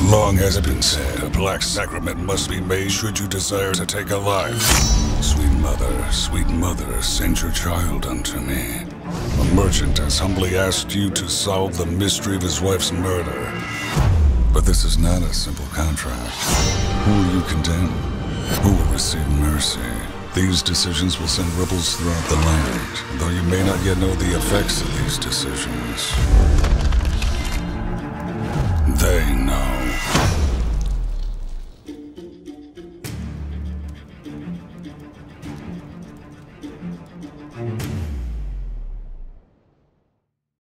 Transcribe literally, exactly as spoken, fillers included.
Long has it been said, a black sacrament must be made should you desire to take a life. Sweet mother, sweet mother, send your child unto me. A merchant has humbly asked you to solve the mystery of his wife's murder. But this is not a simple contract. Who will you condemn? Who will receive mercy? These decisions will send ripples throughout the land, though you may not yet know the effects of these decisions. They